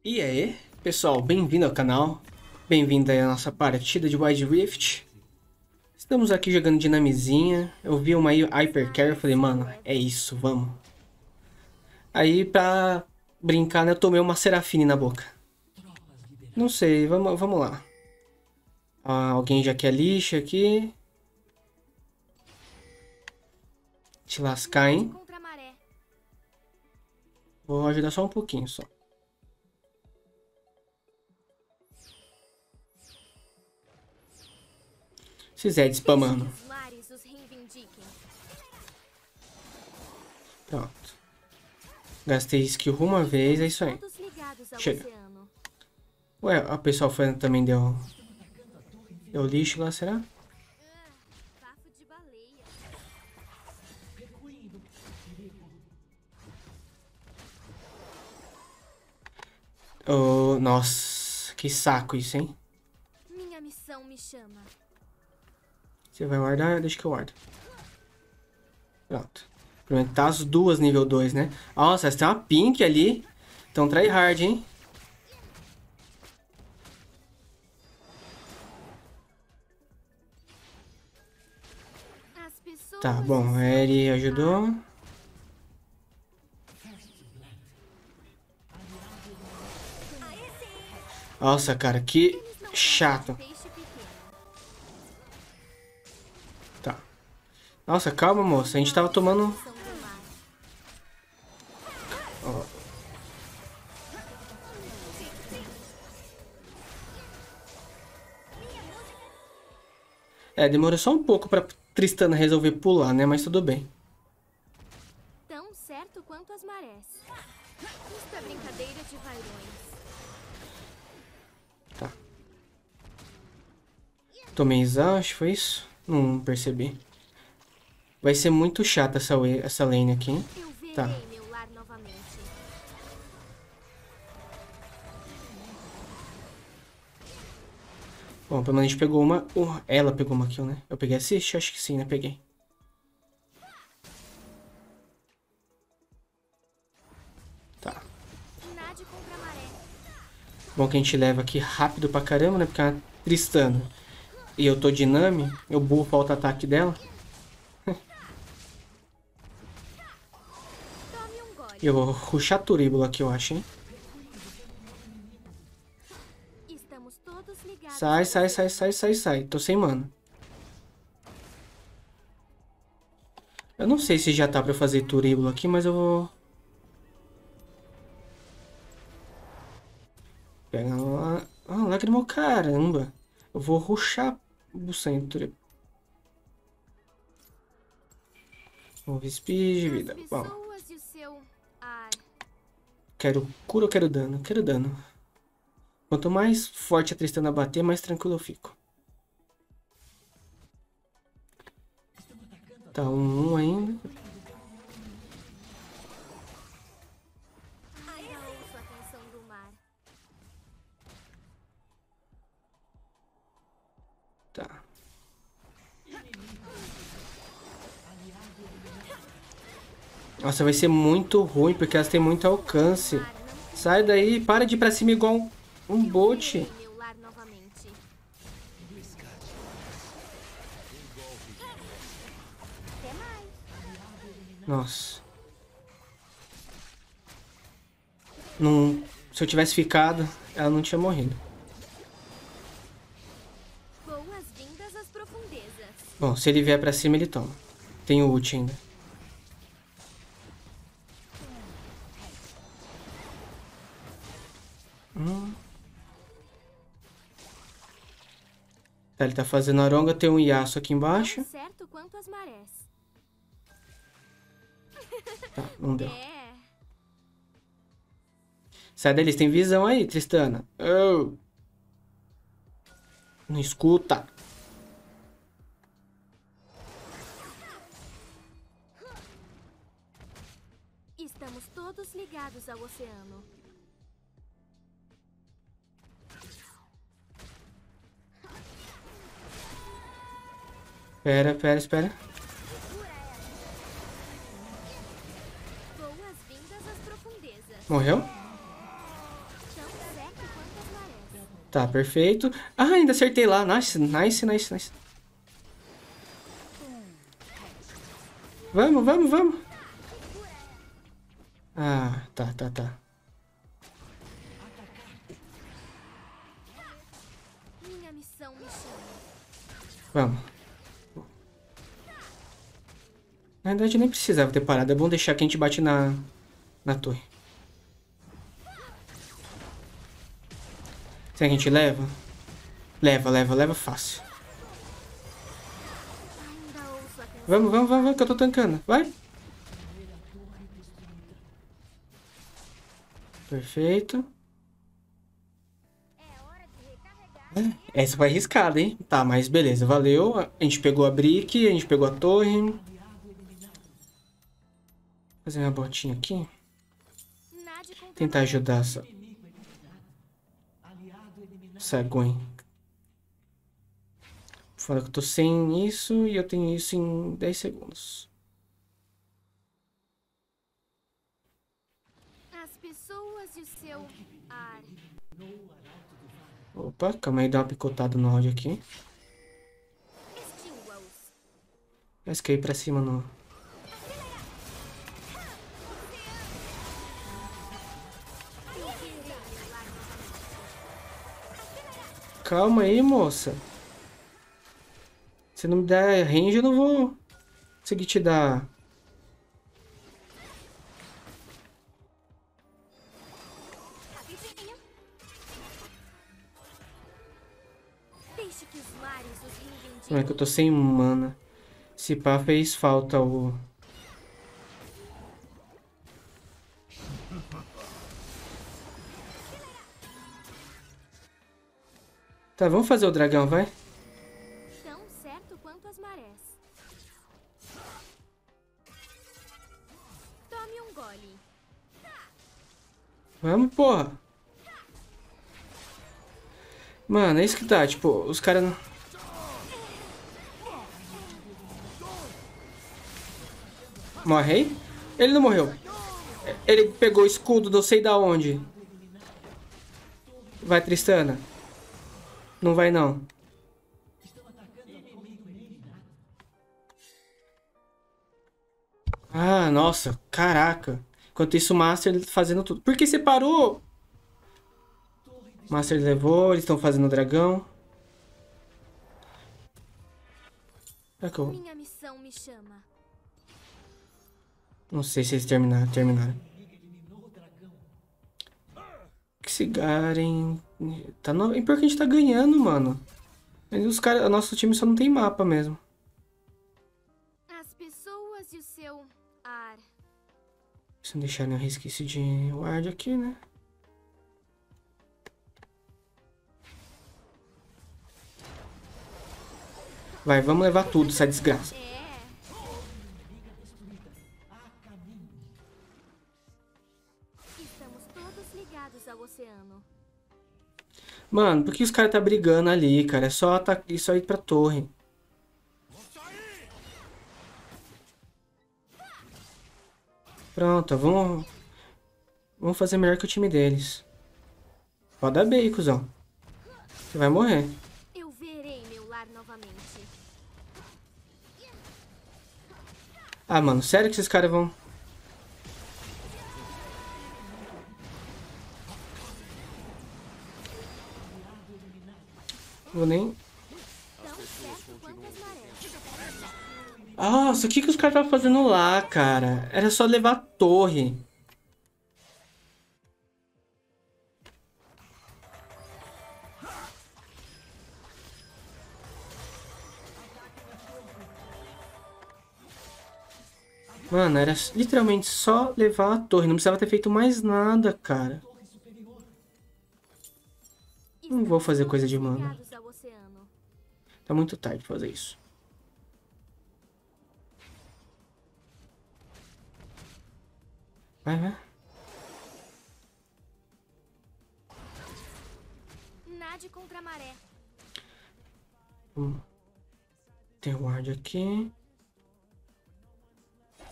E aí, pessoal, bem-vindo ao canal, bem-vindo aí à nossa partida de Wild Rift. Estamos aqui jogando Dinamizinha, eu vi uma Hypercarry, eu falei, mano, é isso, vamos. Aí, pra brincar, né, eu tomei uma Serafine na boca. Não sei, vamos lá. Alguém já quer lixa aqui. Te lascar, hein? Vou ajudar só um pouquinho, só. Esses Zed spamando. Pronto. Gastei skill uma vez, é isso aí. Chega. Ué, a pessoal foi, também deu lixo lá, será? Oh, nossa, que saco isso, hein? Minha missão me chama. Você vai guardar? Deixa que eu guardo. Pronto. Pronto, tá as duas nível 2, né? Nossa, essa tem uma pink ali. Então tryhard, hein? Tá, bom. Ele ajudou. Nossa, cara, que chato. Tá. Nossa, calma, moça. A gente tava tomando... Ó. É, demorou só um pouco pra Tristana resolver pular, né? Mas tudo bem. Tão certo quanto as marés. Isto é brincadeira de vairões. Tá. Tomei exaust, foi isso? Não percebi. Vai ser muito chata essa lane aqui, hein? Tá. Meu lar novamente. Bom, pelo menos a gente pegou uma... ela pegou uma kill, né? Eu peguei assist? Acho que sim, né? Peguei. Tá. Bom que a gente leva aqui rápido pra caramba, né? Porque é uma Tristana. E eu tô Dinami. Eu buffo o auto-ataque dela. E eu vou rushar Turíbula aqui, eu acho, hein? Sai, sai, sai, sai, sai, sai. Tô sem mana. Eu não sei se já tá pra fazer Turíbula aqui, mas eu vou... Pega lá... Ah, Lágrima, caramba. Eu vou rushar o centro. Vamos ver speed, vida. Bom. Quero cura ou quero dano? Quero dano. Quanto mais forte a Tristana bater, mais tranquilo eu fico. Tá, 1 ainda. Tá. Nossa, vai ser muito ruim, porque elas têm muito alcance. Sai daí, para de ir pra cima igual um bot. Nossa. Não, se eu tivesse ficado, ela não tinha morrido. Bom, se ele vier pra cima, ele toma. Tem o ult ainda. Tá, ele tá fazendo aronga, tem um Yasuo aqui embaixo. Certo quanto as marés. Tá, não deu. Sai daí, eles têm visão aí, Tristana. Oh. Não escuta. Estamos todos ligados ao oceano. Espera, espera, espera. Morreu? Tá, perfeito. Ah, ainda acertei lá. Nice, nice, nice, nice. Vamos, vamos, vamos. Ah, tá, tá, tá. Minha missão me chama. Vamos. Na verdade, nem precisava ter parado. É bom deixar que a gente bate na torre. Será que a gente leva? Leva, leva, leva fácil. Ainda ouço a canção. Vamos, vamos, vamos, vamos, que eu tô tancando. Vai. Perfeito. Essa foi arriscada, hein? Tá, mas beleza, valeu. A gente pegou a brick, a gente pegou a torre. Vou fazer uma botinha aqui. Nade contra Tentar ajudar essa Gwen. Fala que eu tô sem isso e eu tenho isso em 10 segundos. as pessoas e o seu ar. Opa, calma aí, dá uma picotada no áudio aqui. Extingua-os. Mas cair pra cima no... Calma aí, moça. Se não me der range, eu não vou conseguir te dar. Rapidinho. Deixe que os mares os reivindiquem. Como é que eu tô sem mana? Esse pá fez falta o... Tá, vamos fazer o dragão, vai? Tão certo quanto as marés. Tome um gole. Vamos, porra. Mano, é isso que tá, tipo, os caras não... Morre aí? Ele não morreu. Ele pegou o escudo, não sei da onde. Vai, Tristana. Não vai, não. Ah, nossa, caraca. Enquanto isso, o Master fazendo tudo. Por que você parou? Master levou, eles estão fazendo o dragão. Será que eu... Minha missão me chama. Não sei se eles terminaram. Que esse Garen... Tá no... E pior que a gente tá ganhando, mano. Mas os caras... Nosso time só não tem mapa mesmo. As pessoas e o seu ar. Se não deixar nenhum resquício de ward aqui, né? Vai, vamos levar tudo, essa desgraça. É. Estamos todos ligados ao oceano. Mano, por que os caras tá brigando ali, cara? É só ir pra torre. Pronto, vamos fazer melhor que o time deles. Pode dar bem, cuzão. Você vai morrer. Eu verei meu lar novamente. Ah, mano, sério que esses caras vão... Vou nem... Tão certo quanto as marés. Nossa, o que os caras estavam fazendo lá, cara? Era só levar a torre. Mano, era literalmente só levar a torre. Não precisava ter feito mais nada, cara. Não vou fazer coisa de mana. Ligados ao oceano. Tá muito tarde pra fazer isso. Vai, vai. Nade contra a maré. Tem o ward aqui.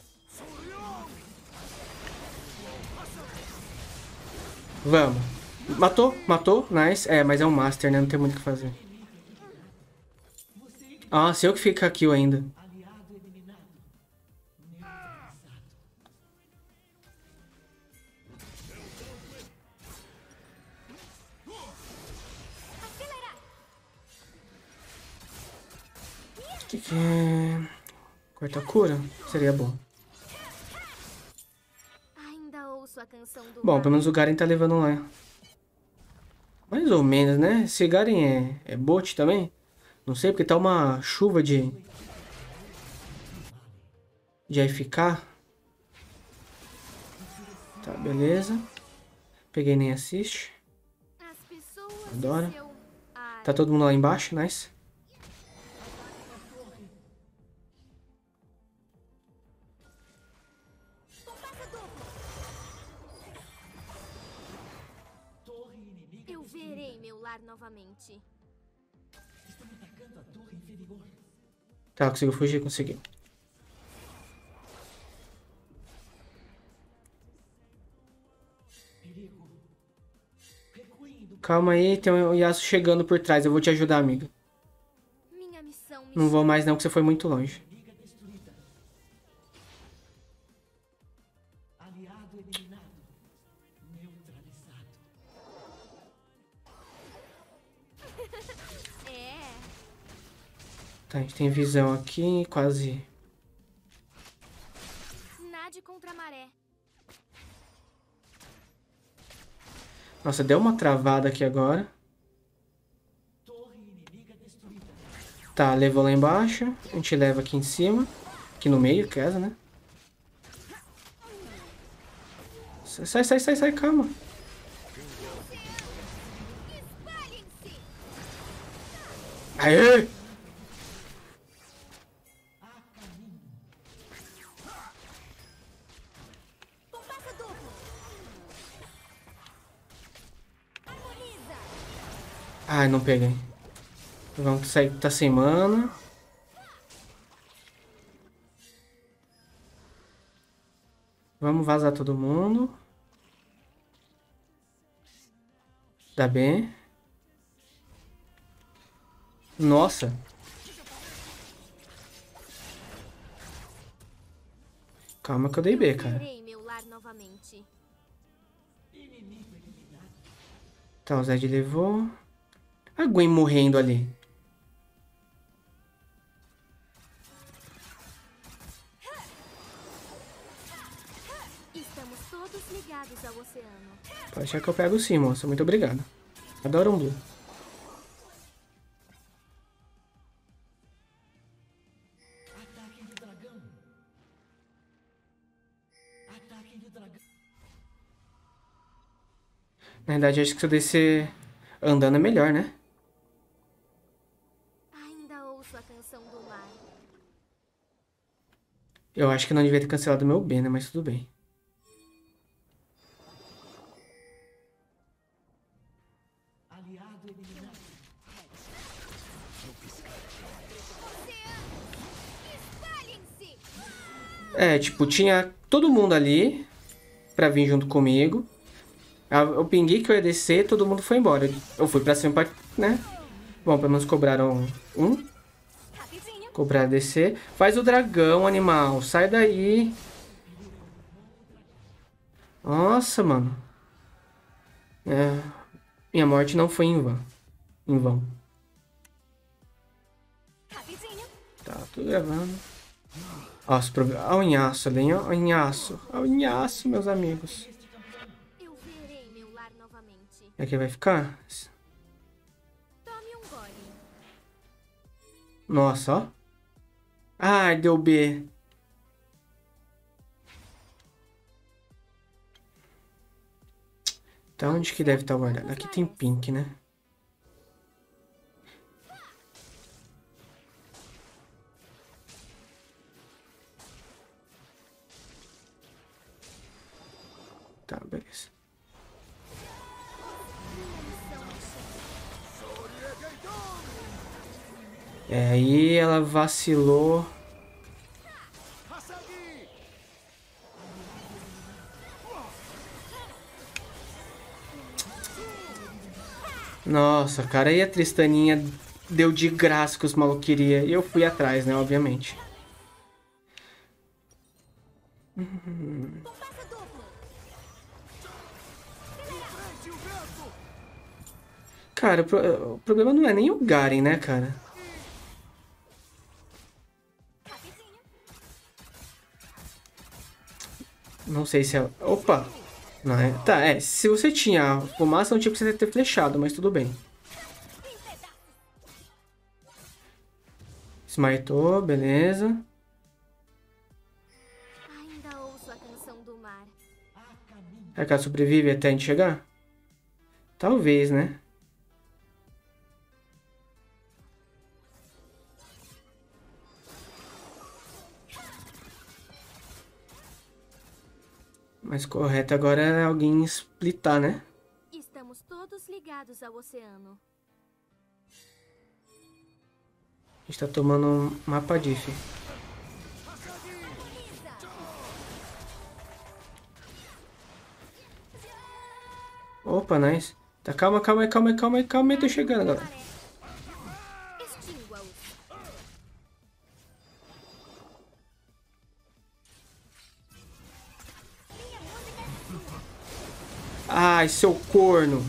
Vamos. Matou, matou. Nice. É, mas é um Master, né? Não tem muito o que fazer. Ah, se eu que fico aqui ainda. Que é? Corta cura? Seria bom. Ainda ouço a canção do Bom, mar. pelo menos o Garen tá levando lá. Mais ou menos, né? Esse Garen é bot também? Não sei, porque tá uma chuva de AFK. Tá, beleza. Peguei nem assiste. As pessoas Adoro. de seu ar. Tá todo mundo lá embaixo, nice. Eu verei meu lar novamente. Tá, conseguiu fugir? Consegui. Calma aí, tem um Yasuo chegando por trás. Eu vou te ajudar, amiga. Minha missão me Não vou mais não, que você foi muito longe. é. Tá, a gente tem visão aqui, quase. Nade contra a maré. Nossa, deu uma travada aqui agora. Tá, levou lá embaixo. A gente leva aqui em cima. Aqui no meio, casa, né? Sai, sai, sai, sai, calma. Aê! Ai, não peguei. Vamos sair, tá sem mana. Vamos vazar todo mundo. Tá bem. Nossa. Calma que eu dei B, cara. Verei meu lar novamente. Tá, o Zed levou. A Gwen morrendo ali. Estamos todos ligados ao oceano. Pode achar que eu pego sim, moça. Muito obrigado. Adoro um blue. Na verdade, acho que se eu descer andando é melhor, né? Ainda ouço a canção do mar. Eu acho que não devia ter cancelado meu B, né? Mas tudo bem. É, tipo, tinha todo mundo ali pra vir junto comigo. Eu pinguei que eu ia descer, todo mundo foi embora. Eu fui pra cima, né? Bom, pelo menos cobraram um. Cobrar descer. Faz o dragão, animal. Sai daí. Nossa, mano. É, minha morte não foi em vão. Em vão. Tá, tô gravando. Nossa, olha o Inhaço ali, ó. O Inhaço. Olha o Inhaço, meus amigos. Eu verei meu lar novamente. E aqui vai ficar? Tome um gole. Nossa, ó. Ai, deu B. Tá, onde que deve estar guardado? Aqui tem pink, né? Tá, beleza. É, aí ela vacilou. Nossa, cara, aí a Tristaninha deu de graça que os malucos queriam. E eu fui atrás, né, obviamente. Cara, o problema não é nem o Garen, né, cara? Não sei se é... Opa! Não é... Tá, se você tinha fumaça, não tinha que você ter flechado, mas tudo bem. Smitou, beleza. Ainda ouço a canção do mar. Será que ela sobrevive até a gente chegar? Talvez, né? Mas correto agora é alguém splitar, né? Estamos todos ligados ao oceano. A gente tá tomando um mapa diff. Opa, nice. Tá, calma, calma, calma, calma, calma, tô chegando, galera. Extingua-os. Ai, seu corno.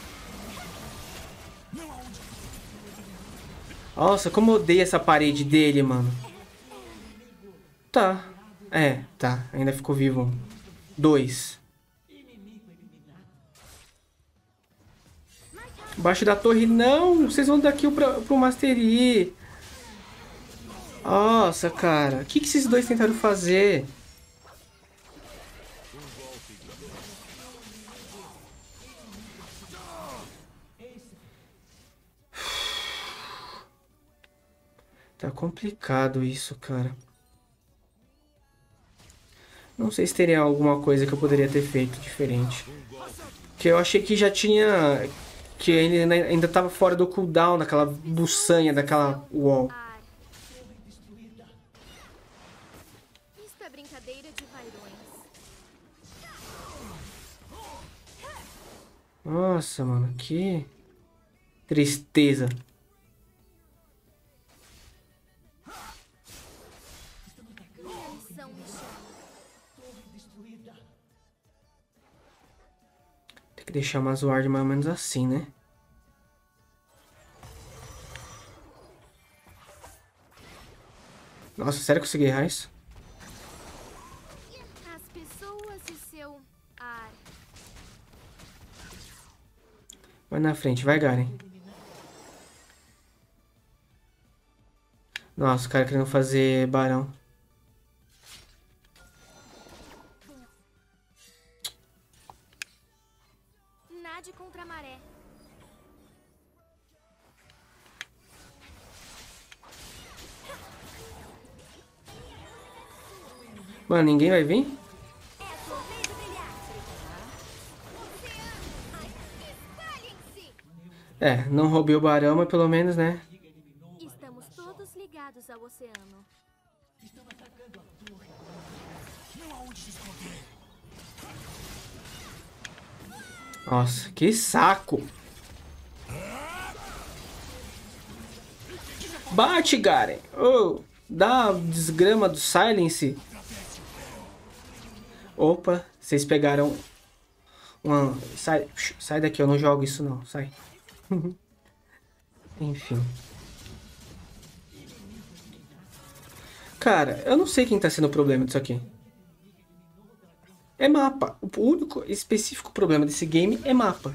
Nossa, como eu odeio essa parede dele, mano. Tá. Tá. Ainda ficou vivo um. 2. Embaixo da torre, não! Vocês vão daqui pro Master Yi. Nossa, cara. O que esses dois tentaram fazer? Tá complicado isso, cara. Não sei se teria alguma coisa que eu poderia ter feito diferente. Que eu achei que já tinha... Que ele ainda tava fora do cooldown, daquela buçanha, daquela wall. Ar. Isto é brincadeira de vairões. Nossa, mano, que tristeza. Minha missão me chama. Tem que deixar umas ward mais ou menos assim, né? Nossa, sério que eu consegui errar isso? As pessoas e seu ar. Vai na frente, vai, Garen. Nossa, o cara querendo fazer barão. Nade contra a maré. Mano, ninguém vai vir? É a sua vez de brilhar. Espalhem-se! Não roubei o barão, mas pelo menos, né? Estamos todos ligados ao oceano. Nossa, que saco! Bate, Garen! Oh, dá a desgrama do Silence. Opa, vocês pegaram uma... Sai daqui, eu não jogo isso não, sai. Enfim. Cara, eu não sei quem tá sendo o problema disso aqui. É mapa. O único específico problema desse game é mapa.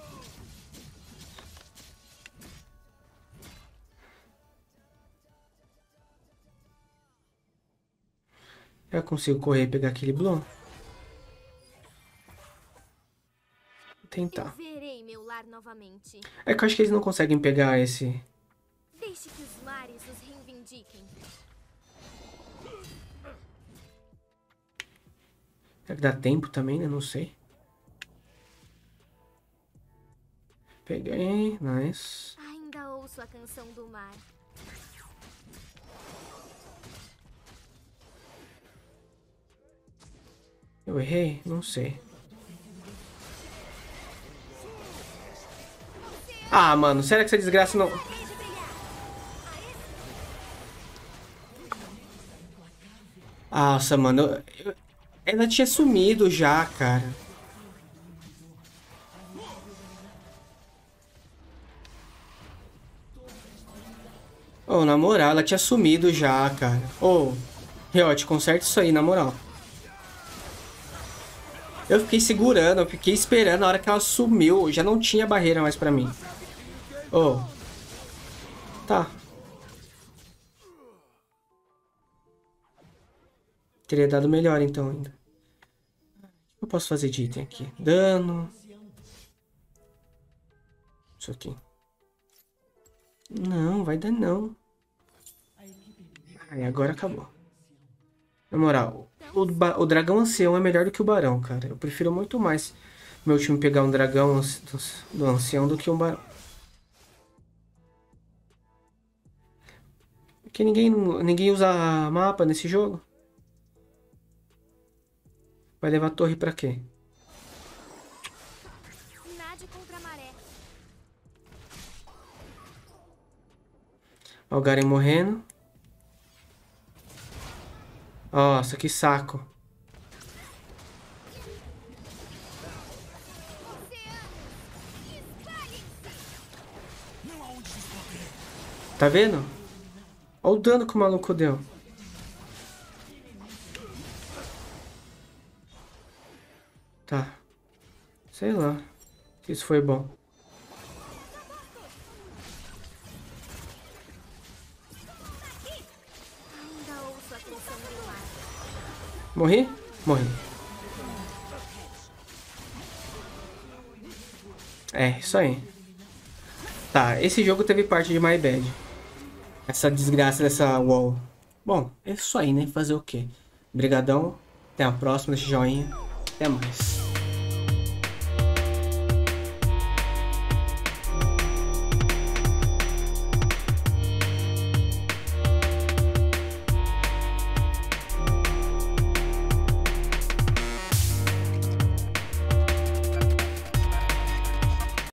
Eu consigo correr e pegar aquele Bloom? Vou tentar. Eu verei meu lar novamente. É que eu acho que eles não conseguem pegar esse... Deixe que os mares os reivindiquem. Será que dá tempo também, né? Não sei. Peguei, nice. Ainda ouço a canção do mar. Eu errei? Não sei. Ah, mano, será que essa desgraça não... Nossa, mano, ela tinha sumido já, cara. Oh, na moral, ela tinha sumido já, cara. Oh, Riot, conserta isso aí, na moral. Eu fiquei segurando, eu fiquei esperando a hora que ela sumiu. Já não tinha barreira mais pra mim. Oh. Tá. Teria dado melhor então ainda. O que eu posso fazer de item aqui? Dano. Isso aqui. Não, vai dar não. Aí, agora acabou. Na moral, o dragão ancião é melhor do que o barão, cara. Eu prefiro muito mais meu time pegar um dragão do ancião do que um barão. Porque ninguém usa mapa nesse jogo. Vai levar a torre pra quê? Nade contra a maré. Ó, o Garen morrendo. Nossa, que saco. Tá vendo? Olha o dano que o maluco deu. Tá. Sei lá. Se isso foi bom. Ainda ouço a tensão do ar. Morri? Morri. É, isso aí. Tá, esse jogo teve parte de My Bad. Essa desgraça dessa wall. Bom, é isso aí, né? Fazer o quê? Brigadão. Até a próxima. Deixa o joinha. Até mais.